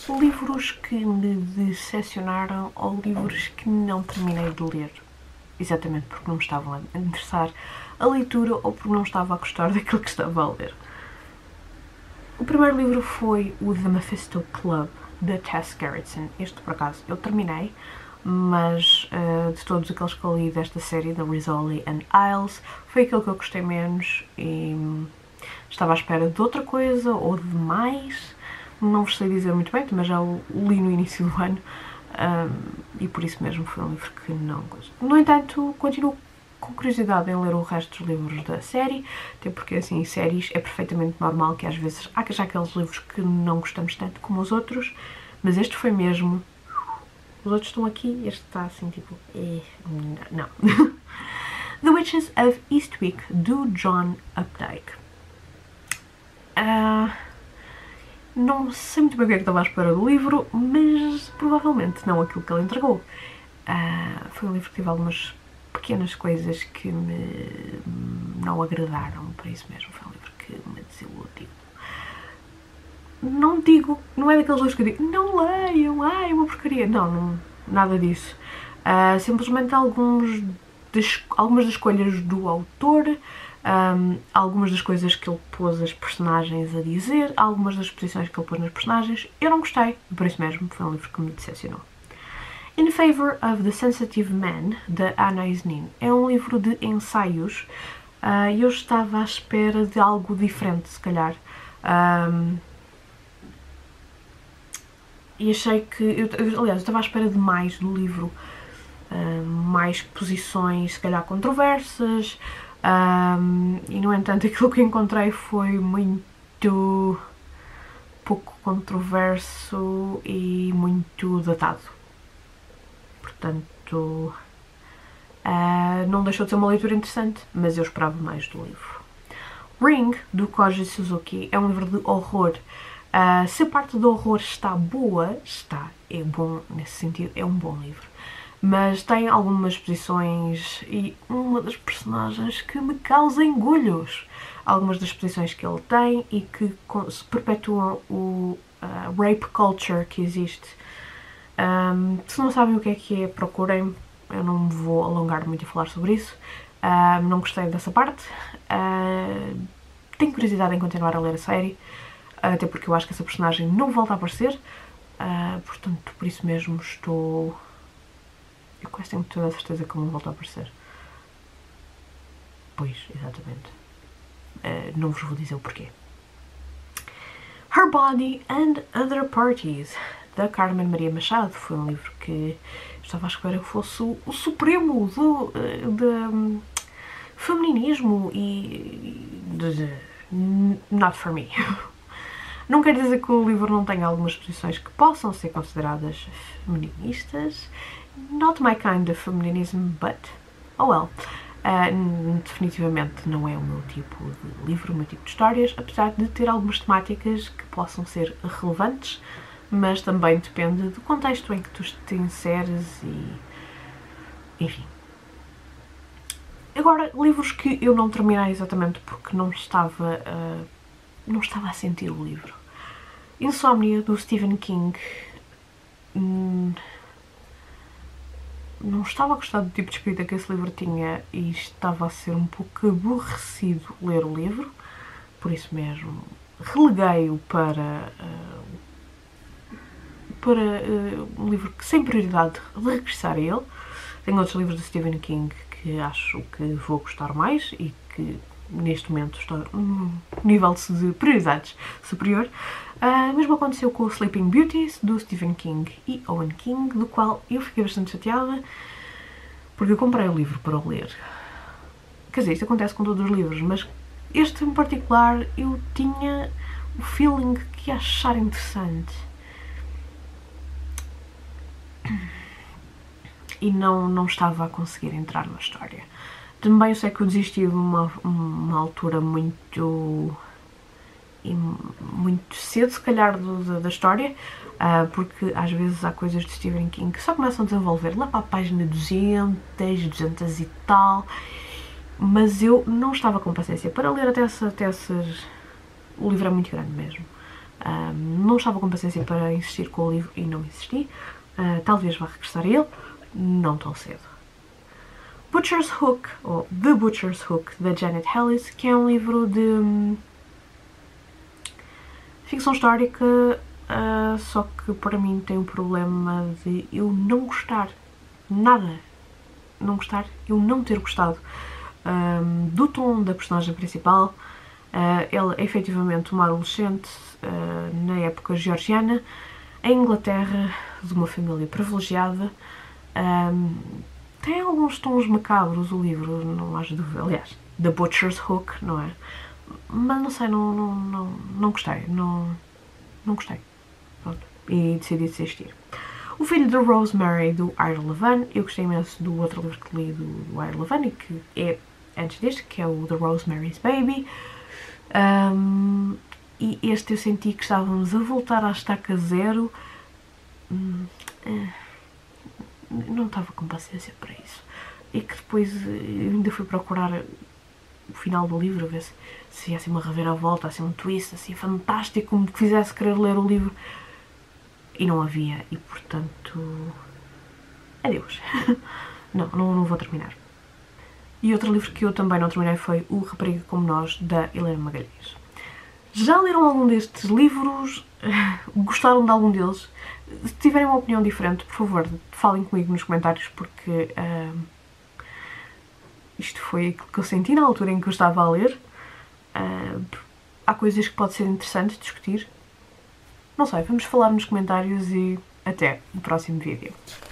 livros que me decepcionaram ou livros que não terminei de ler. Exatamente porque não me estavam a interessar a leitura ou porque não estava a gostar daquilo que estava a ler. O primeiro livro foi o The Mephisto Club, da Tess Gerritsen. Este, por acaso, eu terminei, mas de todos aqueles que eu li desta série, da Rizzoli and Isles, foi aquele que eu gostei menos e estava à espera de outra coisa ou de mais. Não vos sei dizer muito bem, mas já o li no início do ano e por isso mesmo foi um livro que não gosto. No entanto, continuo com curiosidade em ler o resto dos livros da série, até porque assim, séries é perfeitamente normal que às vezes há já aqueles livros que não gostamos tanto como os outros, mas este foi mesmo... Os outros estão aqui, este está assim tipo... não. The Witches of Eastwick, do John Updike. Não sei muito bem o que é que estava à espera do livro, mas provavelmente não aquilo que ele entregou. Foi um livro que teve algumas pequenas coisas que me não agradaram, por isso mesmo foi um livro que me desiludiu. Não digo, não é daqueles livros que eu digo, não leiam, é uma porcaria. Não, nada disso. Simplesmente algumas das escolhas do autor, algumas das coisas que ele pôs as personagens a dizer, algumas das posições que ele pôs nas personagens, eu não gostei, por isso mesmo foi um livro que me decepcionou. In Favor of the Sensitive Man, da Anais Nin, é um livro de ensaios e eu estava à espera de algo diferente, se calhar. E achei que... aliás, eu estava à espera de mais do livro, mais posições, se calhar controversas, e no entanto aquilo que encontrei foi muito pouco controverso e muito datado. Portanto, não deixou de ser uma leitura interessante, mas eu esperava mais do livro. Ring, do Koji Suzuki, é um livro de horror. Se a parte do horror está boa, é bom nesse sentido, é um bom livro. Mas tem algumas posições e uma das personagens que me causa engulhos. Algumas das posições que ele tem e que perpetuam o rape culture que existe. Se não sabem o que é, procurem. Eu não me vou alongar muito a falar sobre isso. Não gostei dessa parte. Tenho curiosidade em continuar a ler a série, até porque eu acho que essa personagem não volta a aparecer. Portanto, por isso mesmo estou... Eu quase tenho toda a certeza que não volta a aparecer. Pois, exatamente. Não vos vou dizer o porquê. Her Body and Other Parties, da Carmen Maria Machado. Foi um livro que estava à espera que fosse o supremo do feminismo e... not for me. Não quer dizer que o livro não tenha algumas posições que possam ser consideradas feministas. Not my kind of feminism, but oh well. Definitivamente não é o meu tipo de livro, o meu tipo de histórias, apesar de ter algumas temáticas que possam ser relevantes, mas também depende do contexto em que tu te inseres e... enfim. Agora, livros que eu não terminei exatamente porque não estava a sentir o livro. Insomnia, do Stephen King. Não estava a gostar do tipo de escrita que esse livro tinha e estava a ser um pouco aborrecido ler o livro, por isso mesmo releguei-o para um livro que sem prioridade de regressar a ele. Tenho outros livros de Stephen King que acho que vou gostar mais e que neste momento estou num nível de prioridades superior. Mesmo aconteceu com o Sleeping Beauties, do Stephen King e Owen King, do qual eu fiquei bastante chateada, porque eu comprei o livro para o ler. Quer dizer, isto acontece com todos os livros, mas este em particular eu tinha o feeling que ia achar interessante. E não estava a conseguir entrar na história. Também eu sei que eu desisti de uma altura muito cedo, se calhar, da história, porque às vezes há coisas de Stephen King que só começam a desenvolver lá para a página 200 e tal, mas eu não estava com paciência para ler até essas... O livro é muito grande mesmo. Não estava com paciência para insistir com o livro e não insisti. Talvez vá regressar a ele, não tão cedo. Butcher's Hook, ou The Butcher's Hook, da Janet Ellis, que é um livro de ficção histórica, só que para mim tem um problema de eu não gostar, nada, não gostar, eu não ter gostado do tom da personagem principal. Ela é efetivamente uma adolescente na época georgiana, em Inglaterra, de uma família privilegiada. Tem alguns tons macabros o livro, não há dúvida. Aliás, The Butcher's Hook, não é? Mas não sei, não gostei. Não gostei. Pronto. E decidi desistir. O Filho de Rosemary, do Ira Levin. Eu gostei imenso do outro livro que li do Ira Levin, e que é antes deste, que é o The Rosemary's Baby. E este eu senti que estávamos a voltar à estaca zero. Não estava com paciência para isso. E que depois eu ainda fui procurar o final do livro, a ver se ia assim uma reviravolta, assim um twist assim fantástico, como que fizesse querer ler o livro. E não havia, e portanto, adeus. não vou terminar. E outro livro que eu também não terminei foi O Rapariga Como Nós, da Helena Magalhães. Já leram algum destes livros? Gostaram de algum deles? Se tiverem uma opinião diferente, por favor, falem comigo nos comentários, porque isto foi aquilo que eu senti na altura em que eu estava a ler. Há coisas que pode ser interessante discutir. Não sei, vamos falar nos comentários e até o próximo vídeo.